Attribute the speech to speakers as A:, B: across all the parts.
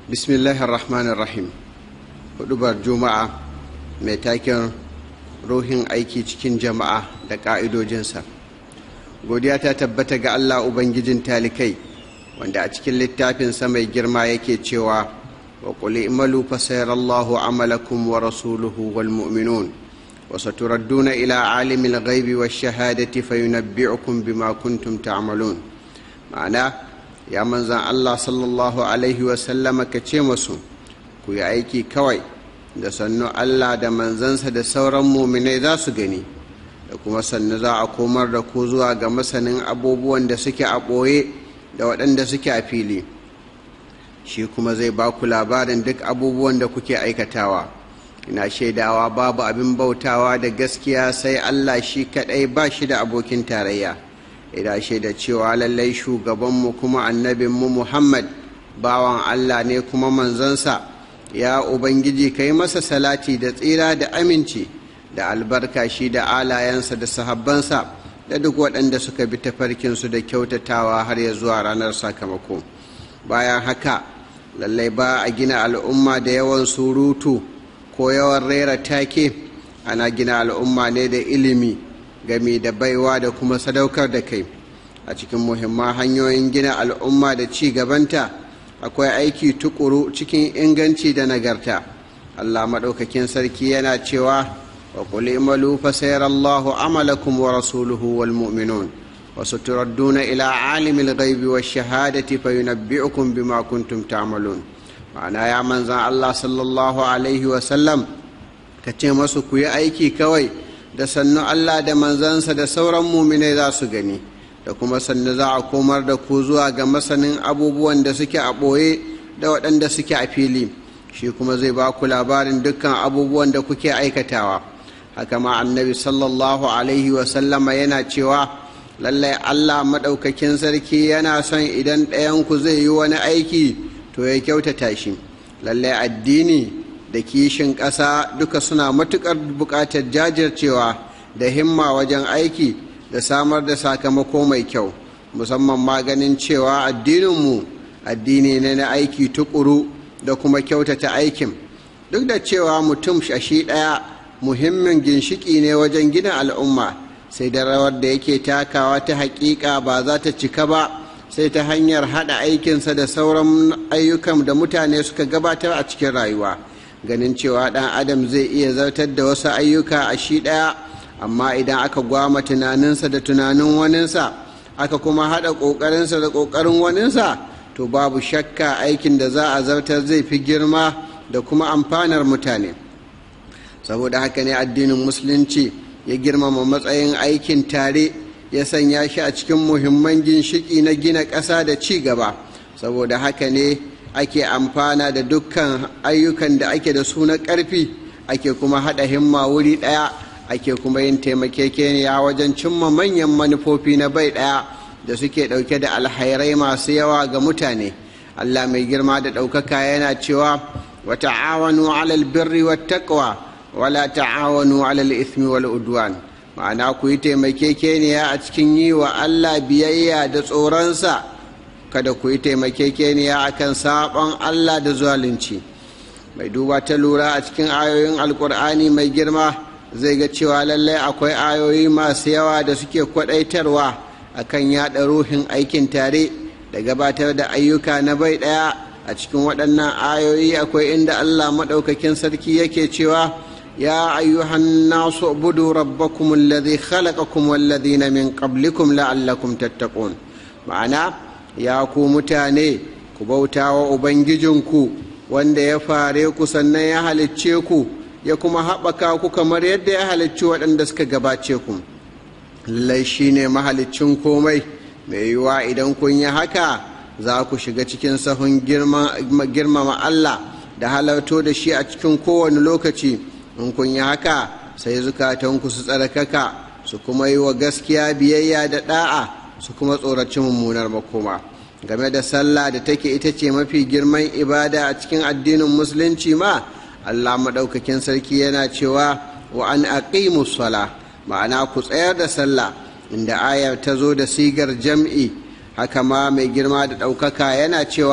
A: Bismillahir Rahmanir Rahim. Hudubar Juma'a mai taken ruhin aiki cikin jama'a da ƙa'idojinsa. Godiya ta tabbata ga Allah Ubangijin talikai, wanda a cikin littafinsa mai girma yake cewa wa qul i'malu fasayarallahu amalakum wa rasuluhu wal mu'minun wa saturadduna ila alimil ghaibi wash shahadati fayunabbi'ukum bima kuntum ta'malun. Ma'ana, ya manzan Allah sallallahu alaihi wasallama ka ce masu ku yi aiki kawai, da sannu Allah da manzansa da sauran muminai za su gani, da kuma sannu za a komar da ku zuwa ga masanin abubuwan da suke a ɓoye da waɗanda suke a fili. Shi kuma zai ba ku labarin duk abubuwan da kuke aikatawa. Ina shaidawa babu abin bautawa da gaskiya sai Allah shi kaɗai, ba shi da abokin tarayya. Ina shaida cewa lallai shugabanmu kuma annabinmu Muhammad bawan Allah ne kuma manzansa. Ya Ubangiji, ka yi masa salati da tsira da aminci da albarka shi da alayensa da sahabbansa da duk waɗanda suka bi tafarkinsu da kyautatawa har ya zuwa ranar sakamako. Bayan haka, lallai ba a gina al'umma da yawan surutu ko yawan rera take. Ana gina al'umma ne da ilimi game da baiwa da kuma sadaukar da kai. A cikin muhimman hanyoyin gina al'umma da ci gabanta akwai aiki tukuru cikin inganci da nagarta. Allah maɗaukakin sarki yana cewa wa qul i'malu fasayarallahu amalakum wa rasuluhu wal mu'minun wa saturadduna ila alimil ghaibi wash shahadati fayunabbi'ukum bima kuntum ta'malun. Ma'ana, ya manzan Allah sallallahu alaihi wa sallam ka ce masu ku yi aiki kawai, da sannu Allah da manzansa da sauran muminai za su gani, da kuma sannu za a komar da ku zuwa ga masanin abubuwan da suke a ɓoye da waɗanda suke a fili. Shi kuma zai ba ku labarin dukkan abubuwan da kuke aikatawa. Haka ma annabi sallallahu alaihi wasallama yana cewa lallai Allah maɗaukakin sarki yana son idan ɗayanku zai yi wani aiki to ya kyautata shi. Lallai addini da kishin ƙasa duka suna matuƙar buƙatar jajircewa da himma wajen aiki da samar da sakamako mai kyau, musamman maganin cewa addininmu addini ne na aiki tuƙuru da kuma kyautata aikin. Duk da cewa mutum shi ɗaya muhimmin ginshiƙi ne wajen gina al'umma, sai da rawar da yake takawa ta haƙiƙa ba za ta cika ba sai ta hanyar haɗa aikinsa da sauran ayyukan da mutane suka gabatar a cikin rayuwa. Ganin cewa ɗan adam zai iya zartar da wasu ayyuka a shi ɗaya, amma idan aka gwama tunaninsa da tunanin waninsa, aka kuma haɗa ƙoƙarinsa da ƙoƙarin waninsa, to babu shakka aikin da za a zartar zai fi girma da kuma amfanar mutane. Saboda haka ne addinin musulunci ya girmama matsayin aikin tare, ya sanya shi a cikin muhimman ginshiƙi na gina ƙasa da ci gaba. Saboda haka ne ake amfana da dukkan ayyukan da ake da su na ƙarfi, ake kuma haɗa himma wuri ɗaya, ake kuma yin taimakekeniya wajen cimma manyan manufofi na bai ɗaya da suke ɗauke da alhairai masu yawa ga mutane. Allah mai girma da ɗaukaka yana cewa wa ta'awanu 'alal birri wat taqwa wa la ta'awanu 'alal ithmi wal udwan. Ma'ana, ku yi taimakekeniya a cikin yi wa Allah biyayya da tsoronsa, kada ku yi taimakekeniya akan saɓon Allah da zalunci. Mai duba ta lura a cikin ayoyin alkur'ani mai girma zai ga cewa lallai akwai ayoyi masu yawa da suke kwaɗaitarwa akan yaɗa ruhin aikin tare da gabatar da ayyuka na bai ɗaya. A cikin waɗannan ayoyi akwai inda Allah maɗaukakin sarki yake cewa ya ayyuhan nasu ubudu rabbakum alladhi khalaqakum walladhina min qablikum la'allakum tattaqun. Ma'ana, ya ku mutane, ku bauta wa Ubangijinku wanda ya fare ku sannan ya halicce ku, ya kuma haɓaka ku kamar yadda ya halicci waɗanda suka gabace ku. Lallai shi ne mahaliccin komai, mai yiwuwa idan kun yi haka za ku shiga cikin sahun girmama Allah da halarto da shi a cikin kowane lokaci. In kun yi haka sai zukatanku su tsarkaka, su kuma yi wa gaskiya biyayya da ɗa'a, su kuma tsoraci mummunar makoma. Game da sallah da take ita ce mafi girman ibada a cikin addinin musulunci ma, Allah maɗaukakin sarki yana cewa wa an aqimus sala, ma'ana ku tsayar da sallah, inda ayar ta zo da sigar jam'i. Haka ma mai girma da ɗaukaka yana cewa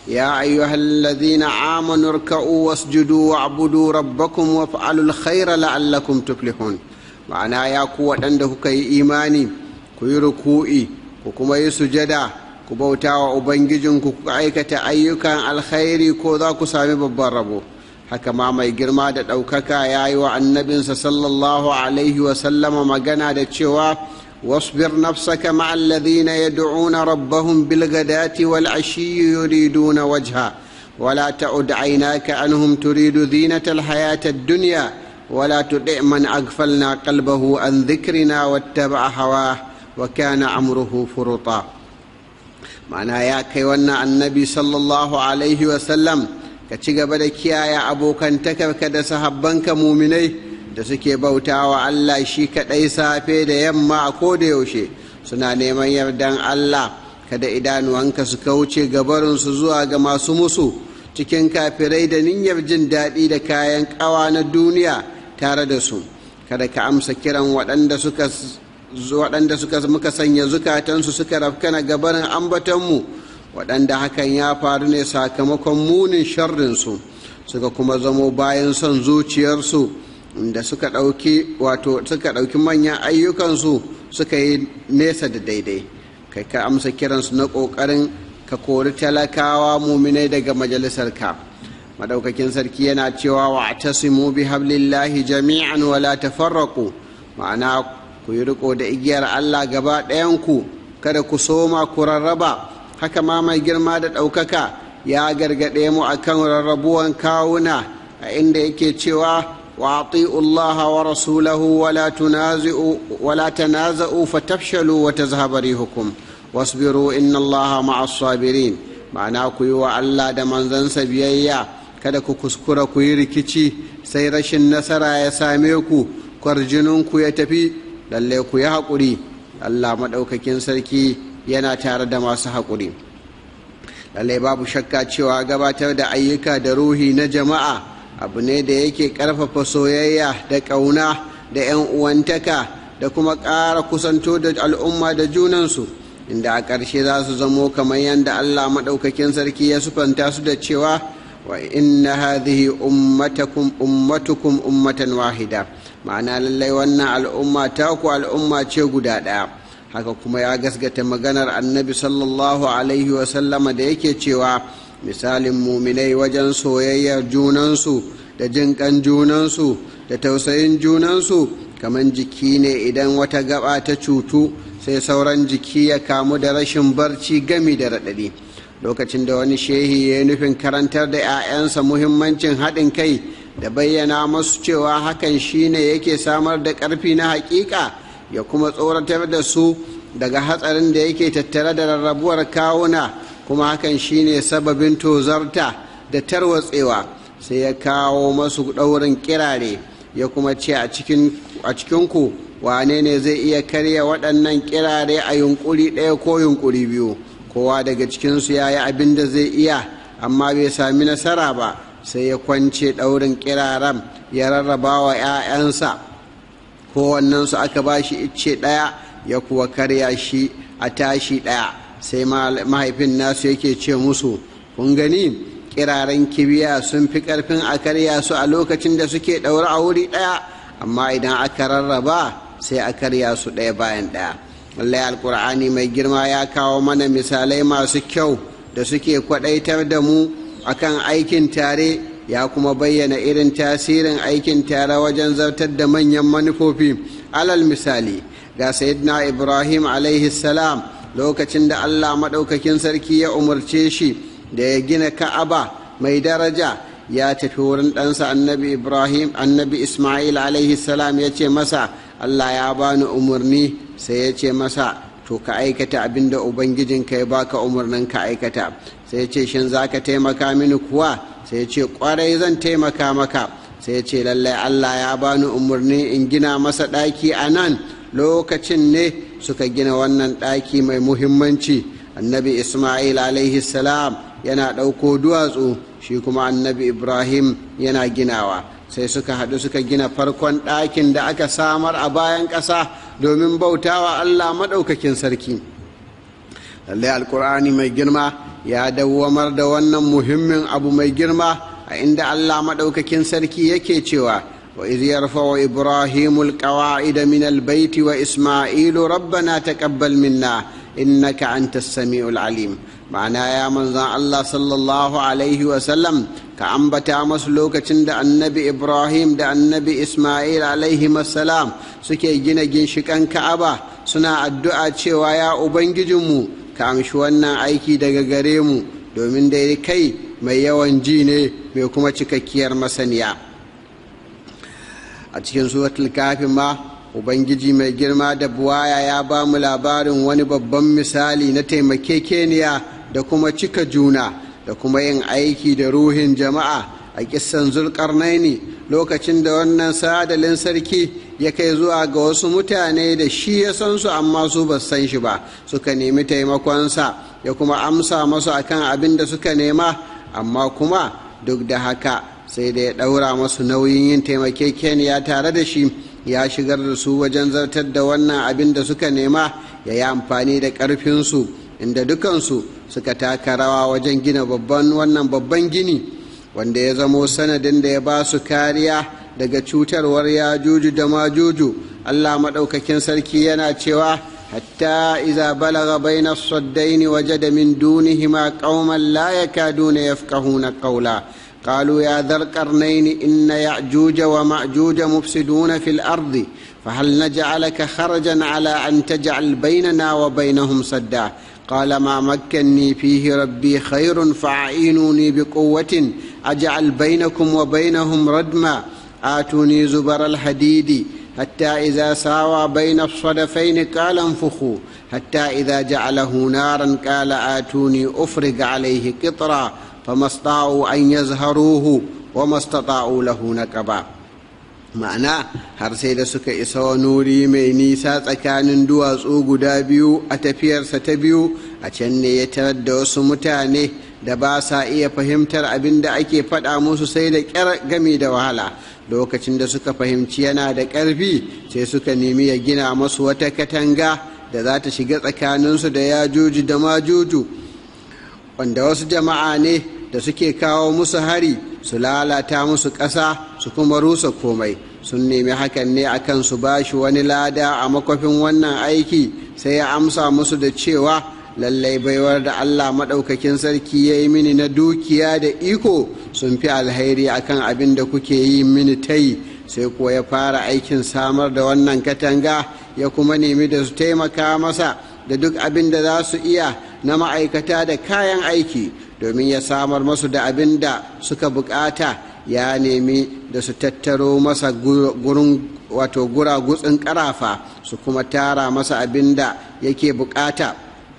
A: يا أيها الذين آمنوا اركعوا واسجدوا واعبدوا ربكم وافعلوا الخير لعلكم تفلحون. ma'ana ya ku waɗanda kuka yi imani ku yi ruku'i ku kuma yi sujada ku bauta wa ubangijinku ku aikata ayyukan alkhairi ko za ku sami babban rabo. haka ma mai girma da ɗaukaka ya yi wa annabinsa sallallahu alaihi wasallama magana da cewa واصبر نفسك مع الذين يدعون ربهم بالغداة والعشي يريدون وجهه ولا تعد عيناك عنهم تريد زينة الحياة الدنيا ولا تطع من أغفلنا قلبه عن ذكرنا واتبع هواه وكان أمره فرطا. معنى يا كيوانا النبي صلى الله عليه وسلم كتشيغ بدكيا يا أبو كنتك كدا صحبانك مؤمني da suke bauta wa Allah shi kaɗai safe da yamma a koda yaushe suna neman yardan Allah. kada idanuwanka su kauce gabarinsu zuwa ga masu musu cikin kafirai da niyyar jin daɗi da kayan ƙawa na duniya tare da su. kada ka amsa kiran waɗanda suka muka sanya zukatansu suka rafkana gabarin ambatonmu, waɗanda hakan ya faru ne sakamakon munin sharrinsu suka kuma zamo bayan son zuciyarsu da suka ɗauki manyan ayyukansu suka yi nesa da daidai. kai ka amsa kiransu na ƙoƙarin ka kori talakawa muminai daga majalisarka. madaukakin sarki yana cewa wa'tasimu bihablillahi jami'an wala tafarraqu, ma'ana ku yi riko da igiyar Allah gaba ɗayanku kada ku soma ku rarraba. haka ma mai girma da ɗaukaka ya gargaɗe mu akan rarrabuwan kawuna a inda yake cewa وأطيعوا الله ورسوله ولا تنازعوا فتفشلوا وتذهب ريحكم واصبروا إن الله مع الصابرين. ma'ana ku yi wa Allah da manzansa biyayya kada ku kuskura ku yi rikici sai rashin nasara ya same ku kwarjininku ya tafi. lalle ku yi haƙuri, Allah maɗaukakin sarki yana tare da masu haƙuri. lalle babu shakka cewa gabatar da ayyuka da ruhi na jama'a abu ne da yake ƙarfafa soyayya da ƙauna da 'yan uwantaka da kuma ƙara kusanto da al'umma da junansu, inda a ƙarshe za su zamo kamar yadda Allah maɗaukakin sarki ya sufanta su da cewa wa inna hadhihi ummatukum ummatan wahida, ma'ana lallai wannan al'umma ta ku al'umma ce guda ɗaya. haka kuma ya gasgata maganar annabi sallallahu alaihi wasallama da yake cewa misalin muminai wajen soyayyar junansu da jinƙan junansu da tausayin junansu kamar jiki ne idan wata gaba ta cutu sai sauran jiki ya kamu da rashin barci gami da raɗaɗi. lokacin da wani shehi ya yi nufin karantar da 'ya'yansa muhimmancin haɗin kai da bayyana masu cewa hakan shine yake samar da ƙarfi na haƙiƙa ya kuma tsoratar da su daga hatsarin da yake tattare da rarrabuwar kawuna kuma hakan shine sababin tozarta da tarwatsewa, sai ya kawo masu ɗaurin kirare ya kuma ce a cikinku wane ne zai iya karya waɗannan kirare a yunkuri ɗaya ko yunkuri biyu. kowa daga cikinsu ya yi abin da zai iya amma bai sami nasara ba, sai ya kwance ɗaurin kiraren ya rarraba wa 'ya'yansa. kowannensu aka ba shi icce ɗaya ya kuwa karya shi a tashi ɗaya. sai mahaifin nasu yake ce musu, kun gani kiraren kibiya sun fi ƙarfin a karya su a lokacin da suke ɗaure a wuri ɗaya, amma idan aka rarraba sai a karya su ɗaya bayan ɗaya. lallai alkur'ani mai girma ya kawo mana misalai masu kyau da suke kwaɗaitar da mu akan aikin tare, ya kuma bayyana irin tasirin aikin tare wajen zartar da manyan manufofi. alal misali ga sayyidina ibrahim alaihi salam, lokacin da Allah maɗaukakin sarki ya umarce shi da ya gina ka'aba mai daraja, ya tafi wurin ɗansa annabi Ismail alaihi salam ya ce masa, Allah ya bani umarni, sai ya ce masa, to ka aikata abinda ubangijinka ya baka umarnin ka aikata. sai ya ce, shin za ka taimaka mini kuwa? sai ya ce, ƙwarai zan taimaka maka. sai ya ce, lallai Allah ya bani umarni in gina masa ɗaki a nan. lokacin ne suka gina wannan ɗaki mai muhimmanci. annabi Ismail alaihi salam yana ɗauko duwatsu, shi kuma annabi Ibrahim yana ginawa. sai suka haɗu suka gina farkon ɗakin da aka samar a bayan ƙasa domin bautawa Allah maɗaukakin sarki. lallai alkur'ani mai girma ya dawwamar da wannan muhimmin abu mai girma a inda Allah maɗaukakin sarki yake cewa wa iz yarfa'u ibrahimul qawa'ida min albayti wa isma'ilu rabbana taqabbal minna innaka antas sami'ul alim. ma'ana ya manzan Allah sallallahu alaihi wa sallam ka ambata masu lokacin da annabi Ibrahim da annabi Ismail alaihi salam suke gina ginshikan Ka'aba suna addu'a cewa ya ubangijinmu ka amshi wannan aiki daga gare mu domin dai kai mai yawan ji ne mai kuma cikakkiyar masaniya. a cikin suratul kafi ma ubangiji mai girma da buwaya ya ba mu labarin wani babban misali na taimakekeniya da kuma cika juna da kuma yin aiki da ruhin jama'a a kissan zulkarnaini lokacin da wannan sadalin sarki ya kai zuwa ga wasu mutane da shi ya san su amma su ba san shi ba, suka nemi taimakonsa ya kuma amsa masu akan abin da suka nema, amma kuma duk da haka sai da ya ɗaura masu nauyin yin taimakekeniya tare da shi, ya shigar da su wajen zartar da wannan abin da suka nema, ya yi amfani da ƙarfinsu inda dukansu suka taka rawa wajen gina wannan babban gini wanda ya zamo sanadin da ya ba su kariya daga cutarwar yajuju da majuju. Allah maɗaukakin sarki yana cewa hatta iza balaga baina saddaini wajada min dunihima qauman la yakaduna yafqahuna qawla قالوا يا ذا القرنين إن يأجوج ومأجوج مفسدون في الأرض فهل نجعلك خرجا على أن تجعل بيننا وبينهم سدا قال ما مكني فيه ربي خير فأعينوني بقوة أجعل بينكم وبينهم ردما آتوني زبر الحديد حتى إذا ساوى بين الصدفين قال انفخوا حتى إذا جعله نارا قال آتوني أفرغ عليه قطرا فما استطاعوا أن يظهروه وما استطاعوا له نقبا. ma'ana har sai da suka isa wa nuri mai nisa tsakanin duwatsu guda biyu a tafiyarsa ta biyu, a can ne ya tarar da wasu mutane da ba sa iya fahimtar abin da ake faɗa musu sai da ƙyar gami da wahala. lokacin da suka fahimci yana da ƙarfi sai suka nemi ya gina masu wata katanga da za ta shiga tsakaninsu da yajuju da majuju, wanda wasu jama'a ne da suke kawo musu hari su lalata musu ƙasa su kuma rusa komai. sun nemi hakan ne akan su ba shi wani lada a makwafin wannan aiki, sai ya amsa musu da cewa lallai baiwar da Allah maɗaukakin sarki ya yi mini na dukiya da iko sun fi alhairi akan abin da kuke yi mini ta yi. sai kuwa ya fara aikin samar da wannan katanga, ya kuma nemi da su taimaka masa da duk abin da za su iya na ma'aikata da kayan aiki domin ya samar masu da abin da suka bukata. ya nemi da su tattaro masa guragutsin karafa su kuma tara masa abin da yake bukata,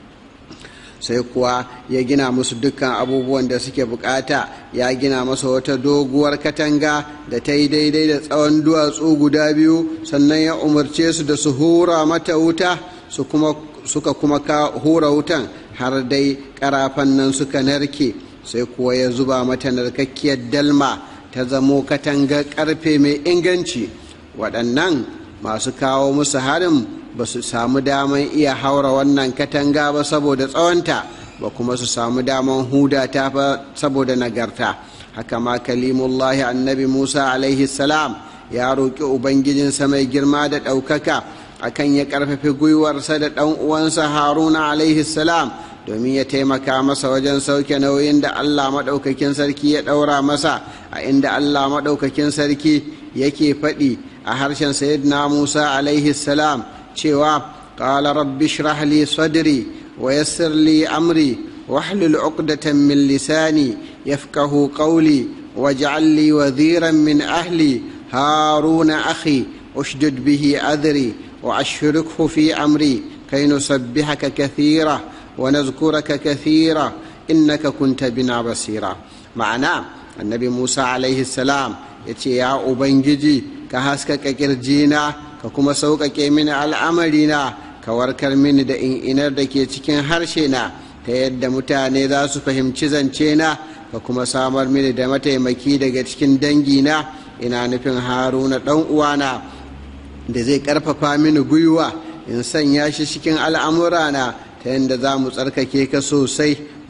A: sai kuwa ya gina musu dukkan abubuwan da suke bukata. ya gina masa wata doguwar katanga da ta yi daidai da tsawon duwatsu guda biyu, sannan ya umarce su da su hura mata wuta, suka kuma hura wutan har dai karafan nan suka narke, sai kuwa ya zuba mata narkakkiyar dalma ta zamo katangar karfe mai inganci. waɗannan masu kawo musu harin ba su samu daman iya haura wannan katanga ba saboda tsawonta, ba kuma su samu daman huda ta ba saboda nagarta. haka ma kalimullahi annabi Musa alaihi salam ya roƙi ubangijinsa mai girma da ɗaukaka akan ya ƙarfafi gwiwarsa da ɗan uwansa Haruna alaihi salam domin ya taimaka masa wajen sauke nauyin da Allah maɗaukakin sarki ya ɗaura masa, a inda Allah maɗaukakin sarki yake faɗi a harshen sayyidina Musa alaihi salam cewa qala rabbi shrah li sadri wa yassir li amri wahlul 'uqdatan min lisani yafqahu qawli waj'al li wadhiran min ahli haruna akhi ushdud bihi adri wa ashrikhu fi amri kay nusabbihaka kathira ونذكرك كثيرا إنك كنت بنا بصيرا. ma'ana annabi Musa alaihi salam ya ce ya ubangiji ka haskaka kirjina ka kuma sauƙaƙe mini al'amarina, ka warkar mini da in'inar da ke cikin harshe na ta yadda mutane za su fahimci zance na, ka kuma samar mini da mataimaki daga cikin dangina, ina nufin Haruna ɗan uwana, da zai ƙarfafa mini gwiwa in sanya shi cikin al'amurana ta yadda za mu tsarkake ka sosai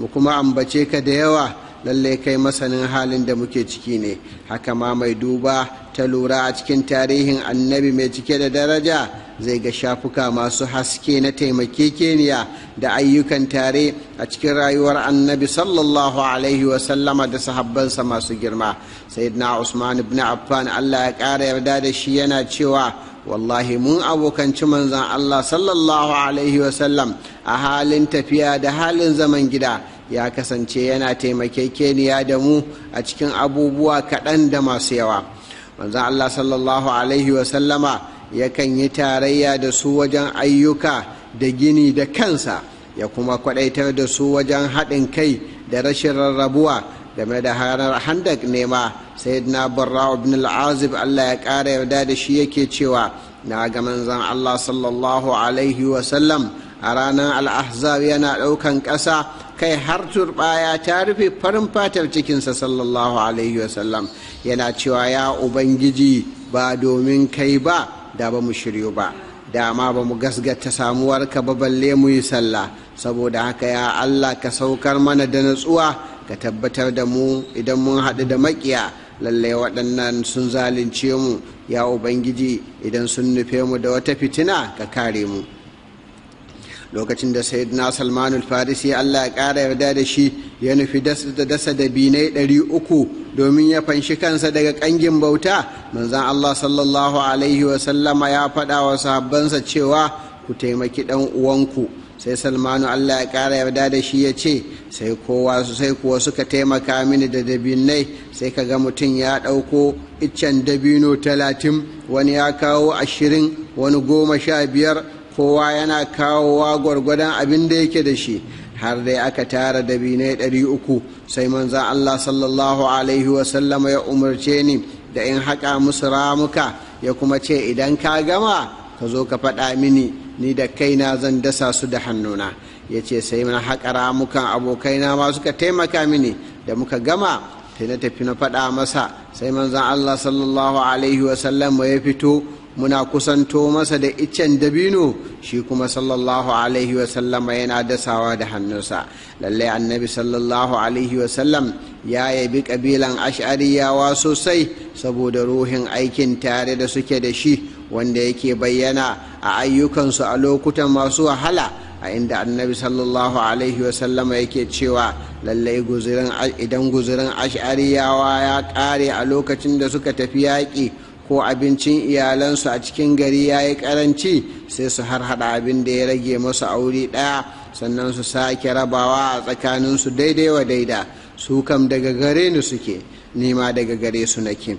A: mu kuma ambace ka da yawa, lalle kai masanin halin da muke ciki ne. Haka ma mai duba ta lura a cikin tarihin annabi mai cike da daraja zai ga shafuka masu haske na taimakekeniya da ayyukan tare a cikin rayuwar annabi sallallahu alaihi wasallama da sahabbansa masu girma. Sayyidina Usman ibn Affan, Allah ya ƙara yarda da shi, yana cewa wallahi mun abokanci manzan Allah sallallahu alaihi wasallam a halin tafiya da halin zaman gida, ya kasance yana taimakekeniya da mu a cikin abubuwa kaɗan da masu yawa. Manzan Allah sallallahu alaihi wasallama yakan yi tarayya da su wajen ayyuka da gini da kansa, ya kuma kwaɗaitar da su wajen haɗin kai da rashin rarrabuwa. Game da harar handak nema, sayyidina Barra ibn al-Azib, Allah ya ƙara yarda da shi, yake cewa na ga manzan Allah sallallahu alaihi wasallam a ranar al-Ahzab yana ɗaukan ƙasa, kai har turɓaya ta rufe farin fatar cikinsa sallallahu alaihi wasallam, yana cewa ya Ubangiji, ba domin kai ba da ba mu shiryu ba, dama ba mu gasgata samuwarka ba balle mu yi sallah. Saboda haka ya Allah ka saukar mana da natsuwa, ka tabbatar da mu idan mun haɗu da maƙiya, lallai waɗannan sun zalunce mu, ya Ubangiji idan sun nufe mu da wata fitina ka kare mu. Lokacin da sayyidina Salmanul Farisi, Allah ya ƙara yarda da shi, ya nufi dasa dabinai 300 domin ya fanshi kansa daga ƙangin bauta, manzan Allah sallallahu alaihi wasallama ya faɗa wa sahabbansa cewa ku taimaki ɗan uwanku. Sai Salmanu, Allah ya ƙara yarda da shi, ya ce sai kuwa suka taimaka mini da dabinai, sai ka ga mutum ya ɗauko iccen dabino 30, wani ya kawo 20, wani 15, kowa yana kawowa gwargwadon abin da yake da shi, har dai aka tara dabinai 300. Sai manzan Allah sallallahu alaihi wasallama ya umarce ni da in haƙa musu ramuka, ya kuma ce idan ka gama ka zo ka faɗa mini, ni da kaina zan dasa su da hannuna. Ya ce sai na haƙa ramukan, abokaina ma suka taimaka mini, da muka gama sai na tafi na faɗa masa. Sai manzan Allah sallallahu alaihi wasallama ya fito, muna kusanto masa da iccen dabino, shi kuma sallallahu alaihi wasallama yana dasawa da hannunsa. Lallai annabi sallallahu alaihi wasallam ya yabi ƙabilan ash'ariyawa sosai saboda ruhin aikin tare da suke da shi, wanda yake bayyana a ayyukansu a lokutan masu wahala, a inda annabi sallallahu alaihi wasallama yake cewa lallai idan guzurin ash'ariyawa ya ƙare a lokacin da suka tafi yaƙi, ko abincin iyalansu a cikin gari ya yi ƙaranci, sai su harhaɗa abin da ya rage masu a wuri ɗaya, sannan su sake rabawa a tsakaninsu daidai wa daida. Su kam daga gare ni suke, nima daga gare su nake.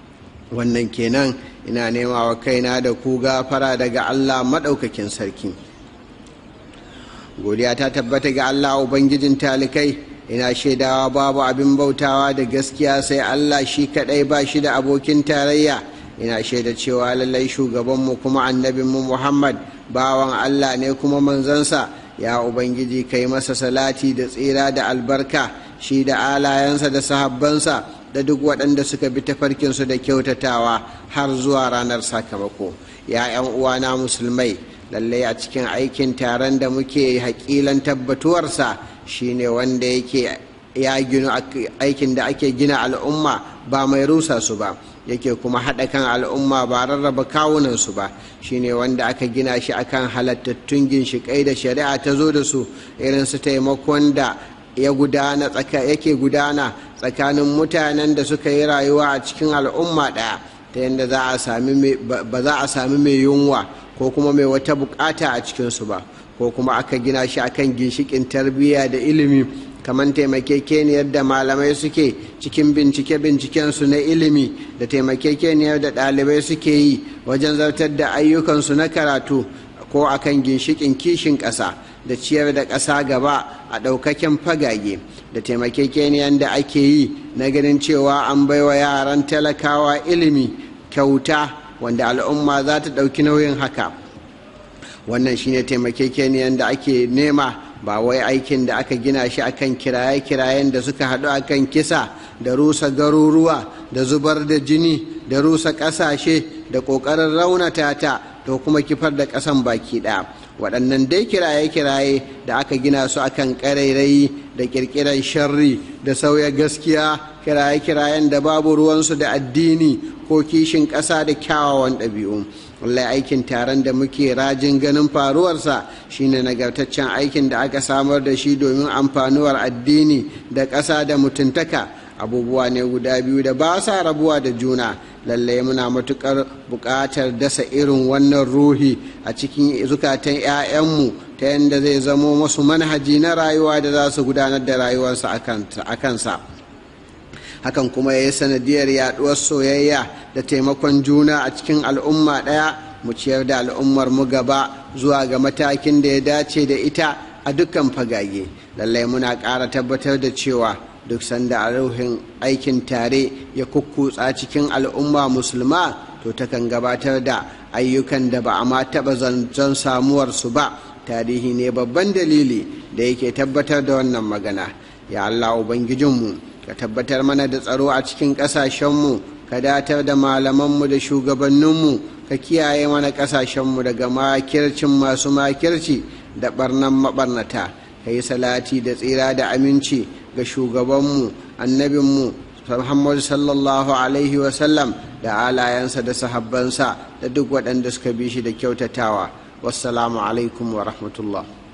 A: Wannan kenan, ina nema wa kaina da ku gafara daga Allah maɗaukakin sarki. Godiya ta tabbata ga Allah Ubangijin talikai, ina shaidawa babu abin bautawa da gaskiya sai Allah shi kaɗai, ba shi da abokin tarayya. Ina shaida cewa lallai shugabanmu kuma annabinmu Muhammad bawan Allah ne kuma manzansa. Ya Ubangiji, kai masa salati da tsira da albarka, shi da alayensa da sahabbansa da duk waɗanda suka bi tafarkinsu da kyautatawa har zuwa ranar sakamako. Ya 'yan uwana musulmai, lallai a cikin aikin taron da muke haƙilan tabbatuwarsa shine wanda yake ya ginu aikin da ake gina al'umma ba mai rusa su ba, yake kuma haɗa kan al'umma ba rarraba kawunansu ba, shine wanda aka gina shi akan halattattun ginshiƙai da shari'a ta zo da su, irin su taimakon da yake gudana tsakanin mutanen da suka yi rayuwa a cikin al'umma ɗaya, ta yadda ba za a sami mai yunwa ko kuma mai wata bukata a cikinsu ba, ko kuma aka gina shi akan ginshiƙin tarbiyya da ilimi, kamar taimakekeniyar da malamai suke cikin bincike-bincikensu na ilimi, da taimakekeniyar da ɗalibai suke yi wajen zartar da ayyukansu na karatu, ko akan ginshiƙin kishin ƙasa da ciyar da ƙasa gaba a ɗaukaken fagage, da taimakekeniyar da ake yi na ganin cewa an baiwa yaran talakawa ilimi kyauta, wanda al'umma za ta ɗauki nauyin haka. Wannan shine taimakekeniyar da ake nema, ba wai aikin da aka gina shi akan kiraye-kirayen da suka haɗu akan kisa da rusa garuruwa da zubar da jini da rusa ƙasashe da ƙoƙarin raunata ta da kuma kifar da ƙasan baki ɗaya. waɗannan dai kiraye-kiraye da aka gina su akan ƙarairayi da ƙirƙirar sharri da sauya gaskiya, kiraye-kirayen da babu ruwansu da addini ko kishin ƙasa da kyawawan ɗabi'u. wallahi aikin taron da muke rajin ganin faruwarsa shine nagartaccen aikin da aka samar da shi domin amfanuwar addini da ƙasa da mutuntaka. Abubuwa ne guda biyu da ba sa rabuwa da juna. Lallai muna matuƙar buƙatar dasa irin wannan ruhi a cikin zukatan 'ya'yanmu ta yadda zai zamo masu manhaji na rayuwa da za su gudanar da rayuwarsa a kansa. Hakan kuma ya yi sanadiyar yaɗuwar soyayya da taimakon juna a cikin al'umma ɗaya, mu ciyar da al'ummar mu gaba zuwa ga matakin da ya dace da ita a dukkan fagage. Lallai muna ƙara tabbatar da cewa duk sanda ruhin aikin tare ya kukkutsa cikin al'umma musulma, to takan gabatar da ayyukan da ba a ma taɓa zancen samuwarsu ba. Tarihi ne babban dalili da yake tabbatar da wannan magana. Ya Allah Ubangijinmu, ka tabbatar mana da tsaro a cikin ƙasashenmu, ka datar da malamanmu da shugabanninmu, ka kiyaye mana ƙasashenmu daga makircin masu makirci da ɓarnan maɓarnata. Ka yi salati da tsira da aminci ga shugabanmu annabinmu Muhammad sallallahu alaihi wasallam da alayensa da sahabbansa da duk waɗanda suka bi shi da kyautatawa. Wassalamu alaikum wa rahmatullah.